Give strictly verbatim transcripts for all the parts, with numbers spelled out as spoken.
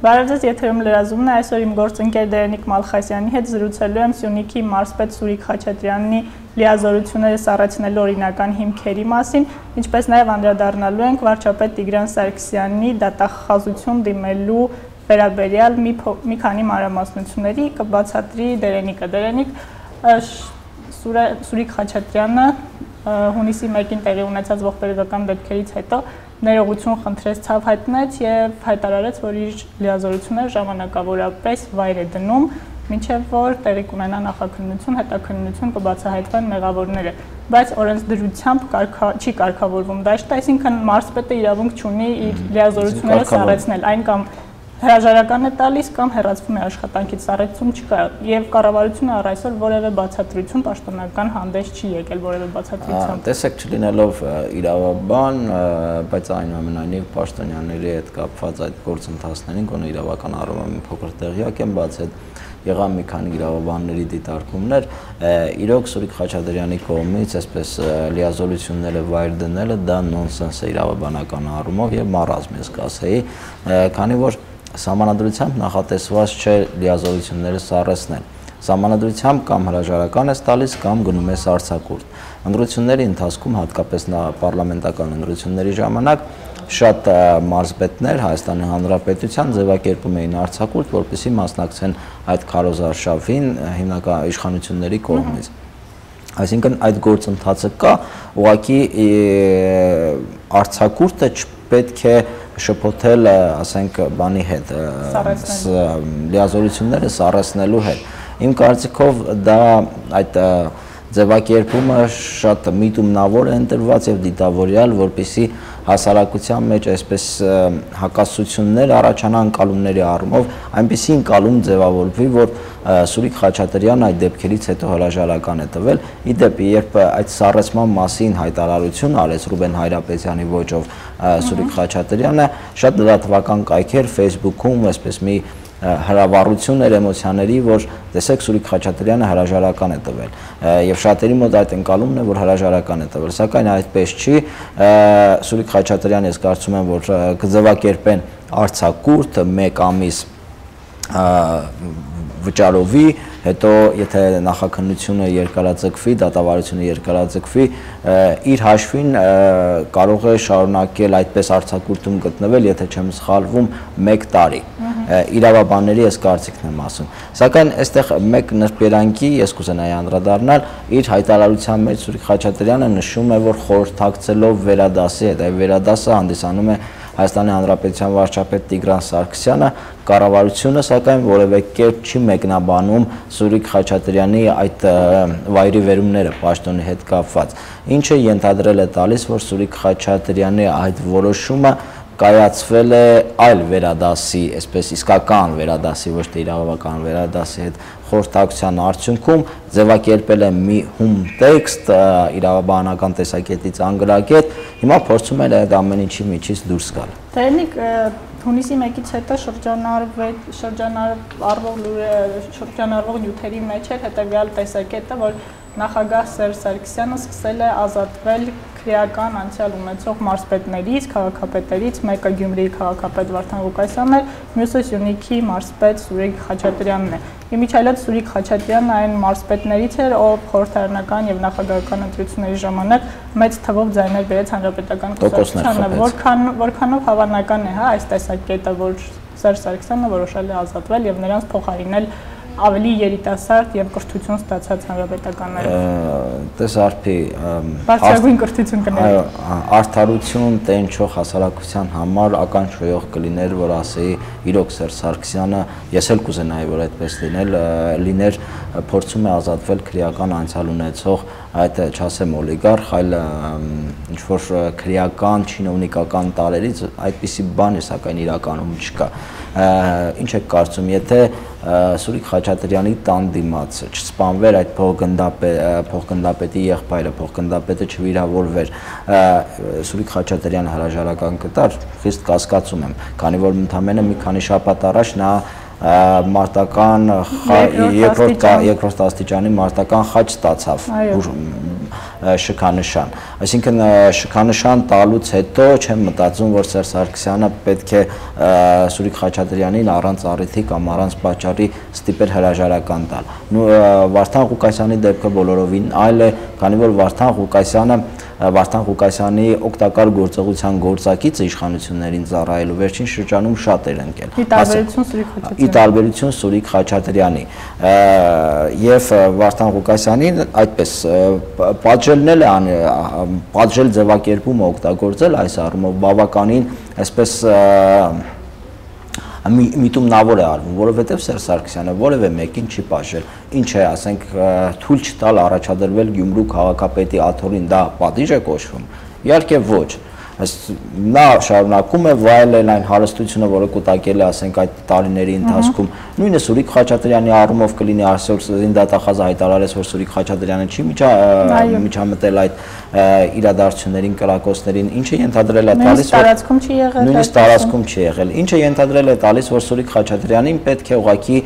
Բարև ձեզ, եթերում լրազումն է, այսօր իմ գործընկեր Դերենիկ Մալխասյանի հետ զրուցելու եմ Սյունիքի մարզպետ Սուրիկ Խաչատրյանի լիազորությունները սառեցնելու օրինական հիմքերի մասին, ինչպես նաև անդրադառնալու ենք վարչապետ Տիգրան Սարգսյանի դատախազություն դիմելու վերաբերյալ մի, մի քանի մանրամասնությունների կբացատրի Դերենիկը։ Դերենիկ, Սուրիկ Խաչատրյանը հունիսի մեկին տեղի ունեցած ողբերգական դեպքերից հետո ներողություն խնդրեց, ցավ հայտնեց եւ հայտարարեց, որ իր լիազորությունները ժամանակավորապես վայր է դնում, մինչեւ որ տեղի կունենա նախաքննություն, հետաքննություն կբացահայտվեն մեղավորները, բայց օրենսդրությամբ չի կարգավորվում դաշտը, այսինքն մարզպետը իրավունք չունի իր լիազորությունները սառեցնել, այն կամ հրաժարական է տալիս կամ հեռացվում է աշխատանքից, սառեցում չկա եւ կառավարությունը առ այսօր որևէ բացատրություն պաշտոնական հանդես չի եկել որևէ բացատրությամբ։ Տեսեք չլինելով իրավաբան, բայց այնուամենայնիվ պաշտոնյաների հետ կապված այդ գործընթացներին գոնե իրավական առումով մի փոքր տեղյակ եմ, բաց այդ եղան մի քանի իրավաբանների դիտարկումներ, իրոք Սուրիկ Խաչատրյանի կողմից այսպես լիազորությունները վայր դնելը դա նոնսենս է իրավաբանական առումով եւ մարազմի ես կասեի, քանի որ Սահմանադրությամբ նախատեսված չէ լիազորությունները սառեցնել։ Սահմանադրությամբ կամ հրաժարական ես տալիս կամ գնում ես արձակուրդ։ Ընտրությունների ընթացքում, հատկապես պարլամենտական ընտրությունների ժամանակ, շատ մարզպետներ Հայաստանի Հանրապետության ձևակերպում էին արձակուրդ, որպեսզի մասնակցեն այդ քարոզարշավին հիմնական իշխանությունների կողմից։ Այսինքն այդ գործընթացը կա, ուղղակի արձակուրդը չպետք է շփոթել, ասենք, բանի հետ, լիազորությունները սառեցնելու հետ։ Իմ կարծիքով դա այդ ձևակերպումը շատ միտումնավոր է ընտրված եւ դիտավորյալ, որպեսզի հասարակության մեջ այսպես հակասություններ առաջանան ընկալումների առումով, այնպիսի ընկալում ձևավորվի, որ Սուրիկ Խաչատրյանը այդ դեպքերից հետո հրաժարական է տվել։ Ի դեպ, երբ այդ սառեցման մասին հայտարարություն արեց Ռուբեն Հայրապետյանի ոճով Սուրիկ Խաչատրյանը, շատ լրատվական կայքեր Facebook-ում այսպես մի հրավառություն էր էմոցիաների, որ տեսեք Սուրիկ Խաչատրյանը հրաժարական է տվել եւ շատերի մոտ այդ ընկալումն է, որ հրաժարական է տվել, սակայն այդպես չի։ Սուրիկ Խաչատրյանը ես կարծում եմ, որ կձևակերպեն արձակուրդ մեկ ամիս վճարովի, հետո եթե նախաքննությունը երկարաձգվի, դատավարությունը երկարաձգվի, իր հաշվին կարող է շարունակել այդպես արձակուրդում գտնվել, եթե չեմ սխալվում, մեկ տարի։ Իրավաբանների ես կարծիքն եմ ասում։ Սակայն այստեղ մեկ նրբերանգի ես կուզենայի անդրադառնալ, իր հայտարարության մեջ Սուրիկ Խաչատրյանը նշում է, որ խորհրդակցելով վերադասի հետ, այ վերադասը հանդիսանում է Հայաստանի Հանրապետության վարչապետ Տիգրան Սարգսյանը, կառավարությունը սակայն որևէ կերպ չի մեկնաբանում Սուրիկ Խաչատրյանի այդ վայրի վերումները պաշտոնի հետ կապված, ինչը ենթադրել է տալիս, որ Սուրիկ Խաչատրյանի այդ որոշումը կայացվել է այլ վերադասի, այսպես իսկական վերադասի, ոչ թե իրավական վերադասի հետ խորհրդակցության արդյունքում ձևակերպել է մի հում տեքստ իրավաբանական տեսակետից անգրագետ, հիմա փորձում է այդ ամեն ինչի միջից դուրս գալ։ Դերենիկ, հունիսի մեկից հետո շրջանառվող նյութերի մեջ էր հետևյալ տեսակետը, որ նախագահ Սերժ Սարգսյանը սկսել է ազատվել քրեական անցյալ ունեցող մարզպետներից, քաղաքապետերից, մեկը Գյումրիի քաղաքապետ Վարդան Ղուկասյանն էր, մյուսը Սյունիքի մարզպետ Սուրիկ Խաչատրյանն է։ Իմիջիայլոց Սուրիկ Խաչատրյանը այն մարզպետներից էր, ով խորհրդարանական եւ նախագահական ընտրությունների ժամանակ մեծ թվով ձայներ բերեց հանրապետական կուսակցությանը, որքան որքանով հավանական է, հա, այս տեսակետը, որ Սերժ Սարգսյանը որոշել է ազատվել եւ նրանց փոխարինել ավելի երիտասարդ եւ կրթություն ստացած հանրապետականներով։ Տես արփի բարձրագույն կրթություն կներ։ Արդարություն տենչող հասարակության համար ականջոյող կլիներ, որ ասեի իրոք Սերժ Սարգսյանը, ես էլ կուզենայի, որ այդպես լինել, լիներ փորձում է ազատվել քրեական անցյալ ունեցող այդ չասեմ օլիգարխ, այլ ինչ որ քրեական չինովնիկական տարերից այդպիսի բան է, սակայն իրականում չկա։ Ինչ եք կարծում, եթե Սուրիկ Խաչատրյանի տան դիմաց չսպանվեր այդ փոխգնդապետի եղբայրը, փոխգնդապետը չվիրավորվեր, Սուրիկ Խաչատրյանը հրաժարական կտար, խիստ կասկածում եմ, քանի որ ընդամենը մի քանի շաբաթ առաջ նա մարտական երկրորդ աստիճանի մարտական խաչ ստացավ շքանշան։ Այսինքն շքանշան տալուց հետո չեմ մտածում, որ Սերժ Սարգսյանը պետք է Սուրիկ Խաչատրյանին առանց առիթի կամ առանց պատճառի ստիպել հրաժարական տալ։ Վարդան Ղուկասյանի դեպքը բոլորովին այլ է, քանի որ Վարդան Ղուկասյանը Վարդան Ղուկասյանի օգտակար գործողության գործակիցը իշխանություններին ծառայելու վերջին շրջանում շատ էր ընկել։ Ի տարբերություն Սուրիկ Խաչատրյանի։ Եվ Վարդան Ղուկասյանին այդպես պատժելն էլ պատժել ձևակերպումը օգտագործել այս առումով բավականին այսպես միտումնավոր է արվում, որովհետև Սերժ Սարգսյանը որևէ մեկին չի պատժել, ինչ է, ասենք, թույլ չտալ առաջադրվել Գյումրու քաղաքապետի աթոռին, դա պատիժ է կոչվում։ Իհարկե ոչ։ Նա շարունակում է վայելել այն հարստությունը, որը կուտակել է, ասենք, այդ տարիների ընթացքում։ Նույնը Սուրիկ Խաչատրյանի առումով կլինի, այսօր զինդատախազը հայտարարեց, որ Սուրիկ Խաչատրյանը չի միջամտել այդ իրադարձություններին, կրակոցներին, ինչը ենթադրել է տալիս, նույնիսկ տարածքում չի եղել, ինչը ենթադրել է տալիս, որ Սուրիկ Խաչատրյանին պետք է ուղղակի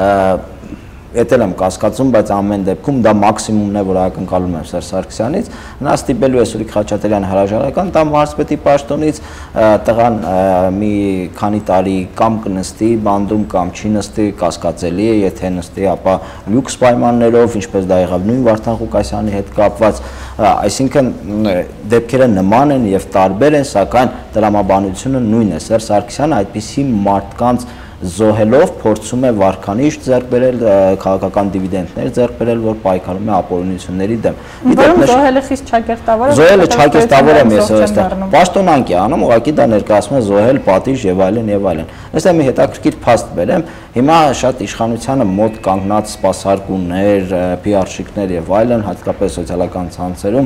Էտել եմ կասկածում, բայց ամեն դեպքում դա մաքսիմումն է, որ ակնկալում եմ Սերժ Սարգսյանից, նա ստիպելու է Սուրիկ Խաչատրյանը հրաժարական տա մարզպետի պաշտոնից, տղան մի քանի տարի կամ կնստի բանդում կամ չի նստի, կասկածելի է, եթե նստի, ապա լյուքս պայմաններով, ինչպես դա եղավ նույն Վարդան Ղուկասյանի հետ կապված, այսինքն դեպքերը նման են եւ տարբեր են, սակայն տրամաբանությունը նույնն է։ Սերժ Սարգսյանը այդպիսի մարդկանց զոհելով փորձում է վարկանիշ ձեռք բերել, քաղաքական դիվիդենդներ ձեռք բերել, որ պայքարում է ապօրինությունների դեմ։ Որում զոհելը խիստ չակերտավոր է։ Զոհելը չակերտավոր եմ ես այստեղ։ Պաշտոնանկ է անում, ուղղակի դա ներկայացում է զոհել, պատիժ եւ այլն եւ այլն։ Այստեղ մի հետաքրքիր փաստ բերեմ, հիմա շատ իշխանությանը մոտ կանգնած սպասարկումներ, պի արշիկներ եւ այլն, հատկապես սոցիալական ցանցերում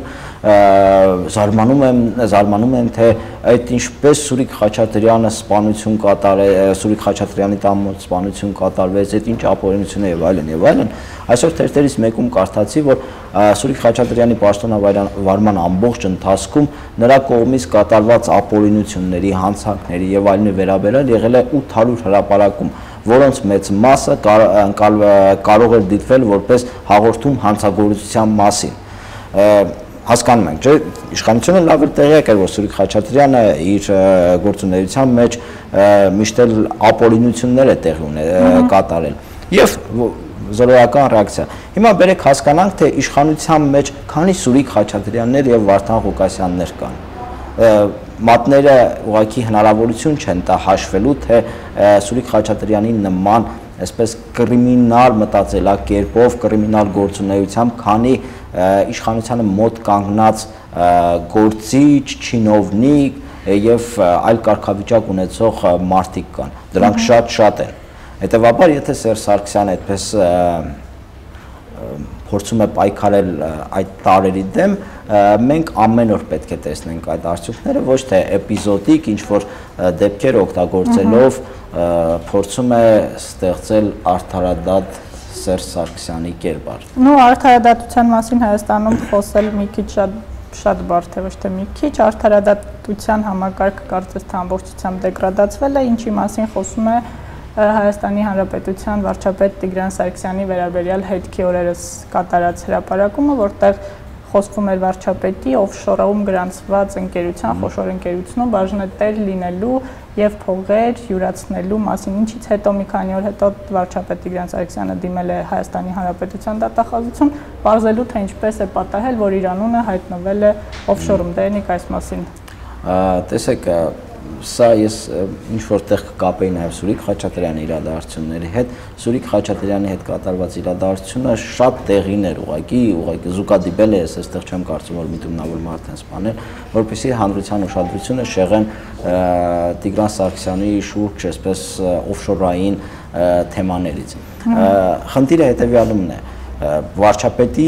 զարմանում եմ, զարմանում եմ, թե այդ ինչպես Սուրիկ Խաչատրյանը սպանություն կատարել, Սուրիկ Խաչատրյանի տամոտ սպանություն կատարվեց, այդ ինչ ապօրինություն է եւ այլն եւ այլն։ Այսօր թերթերից մեկում կարդացի, որ Սուրիկ Խաչատրյանի պաշտոնավարման ամբողջ ընթացքում նրա կողմից կատարված ապօրինությունների, հանցանքների եւ այլնի վերաբերյալ եղել է ութ հարյուր հրապարակում, որոնց մեծ մասը կարող էր դիտվել որպես հաղորդում հանցագործության մասին։ Հասկանում ենք, չէ՞, իշխանությունը լավ էլ տեղյակ էր, որ Սուրիկ Խաչատրյանը իր գործունեության մեջ միշտ էլ ապօրինություններ է տեղի կատարել եւ զորոյական ռեակցիա։ Հիմա բերեք հասկանանք, թե իշխանության մեջ քանի Սուրիկ Խաչատրյաններ եւ Վարդան Ղուկասյաններ կան։ Մատները ուղղակի հնարավորություն չեն տա հաշվելու, թե Սուրիկ Խաչատրյանի նման այսպես կրիմինալ մտածելակերպով, կրիմինալ գործունեությամբ, քանի իշխանությանը մոտ կանգնած գործիչ, չինովնիկ եւ այլ կարգավիճակ ունեցող մարդիկ կան։ Դրանք շատ-շատ են։ Հետևաբար, եթե Սերժ Սարգսյանը այդպես փորձում է պայքարել այդ տարերի դեմ, մենք ամեն օր պետք է տեսնենք այդ արդյունքները, ոչ թե էպիզոդիկ ինչ-որ դեպքեր օգտագործելով փորձում է ստեղծել արդարադատ Սերժ Սարգսյանի կերպար։ Նու արդարադատության մասին Հայաստանում խոսել մի քիչ շատ շատ բարդ է, ոչ թե մի քիչ, արդարադատության համակարգը կարծես թե ամբողջությամբ դեգրադացվել է, ինչի մասին խոսում է Հայաստանի Հանրապետության վարչապետ Տիգրան Սարգսյանի վերաբերյալ հետքի օրերս կատարած հրապարակումը, որտեղ խոսվում էր վարչապետի օֆշորում գրանցված ընկերության, խոշոր ընկերությունում բաժնետեր լինելու եւ փողեր յուրացնելու մասին, ինչից հետո մի քանի օր հետո վարչապետ Տիգրան Սարգսյանը դիմել է Հայաստանի Հանրապետության դատախազություն, բարձելու թե ինչպես է պատահել, որ իր անունը հայտնվել է օֆշորում, դերնիկ այս մասին։ Տեսեք, սա ես ինչ-որ տեղ կկապեի նաև Սուրիկ Խաչատրյանի իրադարձությունների հետ, Սուրիկ Խաչատրյանի հետ կատարված իրադարձությունը շատ տեղին էր ուղղակի, ուղղակի զուգադիպել է, ես այստեղ չեմ կարծում, որ միտումնավոր մարդ են սպանել, որպեսզի հանրության ուշադրությունը շեղեն Տիգրան Սարգսյանի շուրջ, այսպես օֆշորային թեմաներից։ Խնդիրը հետևյալումն է, վարչապետի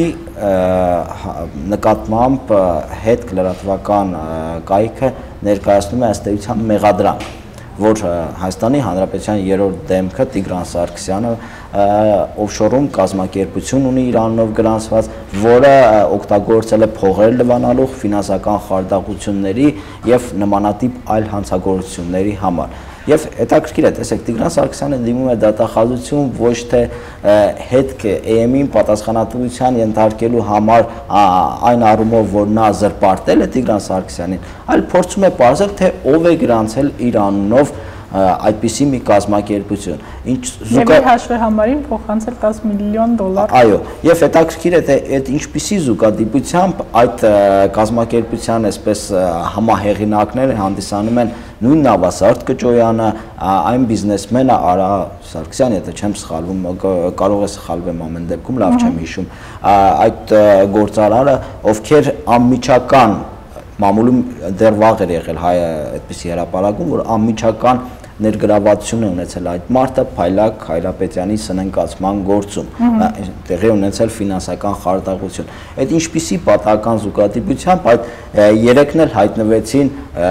նկատմամբ հետ լրատվական կայքը ներկայացնում է ըստ էության մեղադրանք, որ Հայաստանի Հանրապետության երրորդ դեմքը Տիգրան Սարգսյանը օֆշորում կազմակերպություն ունի իր անունով գրանցված, որը օգտագործել է փողեր լվանալու, ֆինանսական խարդախությունների եւ նմանատիպ այլ հանցագործությունների համար։ Եվ հետաքրքիր է, տեսեք, Տիգրան Սարգսյանը դիմում է դատախազություն ոչ թե հետք E M-ին պատասխանատվության ենթարկելու համար այն առումով, որ նա զրպարտել է Տիգրան Սարգսյանին, այլ փորձում է պարզել, թե ով է գրանցել իր անունով այդպիսի մի կազմակերպություն։ Ինչ զուգա հաշվեհամարին փոխանցել տասը միլիոն դոլար։ Այո, եւ հետաքրքիր է թե այդ ինչպիսի զուգադիպությամբ այդ կազմակերպության այսպես համահեղինակները հանդիսանում են նույն Նավասարդ Կճոյանը, այն բիզնեսմենը Արա Սարգսյանը, եթե չեմ սխալվում, կարող է սխալվեմ ամեն դեպքում, լավ չեմ հիշում, այդ գործարարը, ովքեր անմիջական մամուլում դեռ վաղ էր եղել հայ այդպիսի հրապարակում, որ անմիջական ներգրավվածություն է ունեցել այդ մարդը Փայլակ Հայրապետյանի սննկացման գործում, տեղի ունեցել ֆինանսական խարդախություն։ Այդ ինչպիսի պատահական զուգադիպությամբ այդ երեքն էլ հայտնվեցին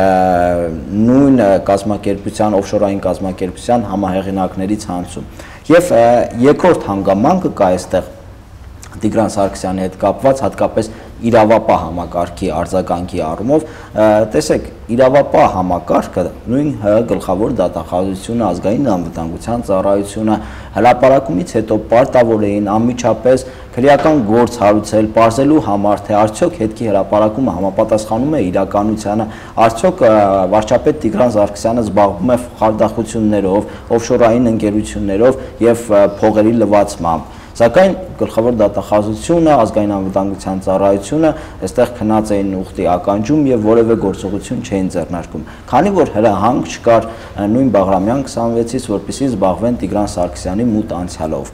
նույն կազմակերպության, օֆշորային կազմակերպության համահեղինակների ցանցում։ Եվ երկրորդ հանգամանքը կա այստեղ Տիգրան Սարգսյանի հետ կապված, հատկապես իրավապահ համակարգի արձագանքի առումով, տեսեք, իրավապահ համակարգը նույն ՀՀ գլխավոր դատախազությունը, ազգային անվտանգության ծառայությունը հրապարակումից հետո պարտավոր էին անմիջապես քրեական գործ հարուցել, պարզելու համար, թե արդյոք հետքի հրապարակումը համապատասխանում է իրականությանը, արդյոք վարչապետ Տիգրան Սարգսյանը զբաղվում է խարդախություններով, օֆշորային ընկերություններով եւ փողերի լվացմամբ։ Սակայն գլխավոր դատախազությունը, ազգային անվտանգության ծառայությունը այստեղ քնած էին ուխտի ականջում եւ որևէ գործողություն չէին ձեռնարկում։ Քանի որ հրահանգ չկար նույն Բաղրամյան քսանվեցից, որպեսզի զբաղվեն Տիգրան Սարգսյանի մութ անցյալով։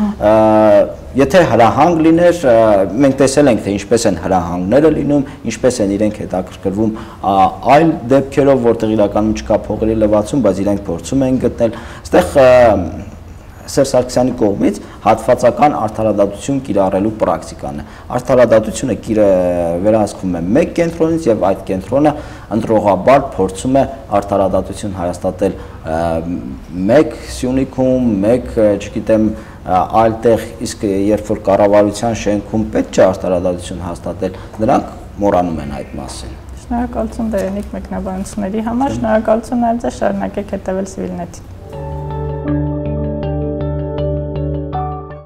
Եթե հրահանգ լիներ, մենք տեսել ենք, թե ինչպես են հրահանգները լինում, ինչպես են իրենք հետաքրքրվում այլ դեպքերով, որտեղ իրականում չկա փողերի լվացում, բայց իրենք փորձում են գտնել։ Այստեղ Սերժ Սարգսյանի կողմից հատվածական արդարադատություն կիրառելու պրակտիկան է։ Արդարադատությունը վերահսկվում է մեկ կենտրոնից եւ այդ կենտրոնը ընտրողաբար փորձում է արդարադատություն հայաստատել մեկ Սյունիքում, մեկ, չգիտեմ, այլ տեղ, իսկ երբ որ կառավարության շենքում պետք չէ արդարադատություն հաստատել, նրանք մոռանում են այդ մասին։ Շնորհակալություն Դերենիկ մեկնաբանությունների համար, շնորհակալություն նաև ձեզ, շարունակեք հետևել Civilnet-ին։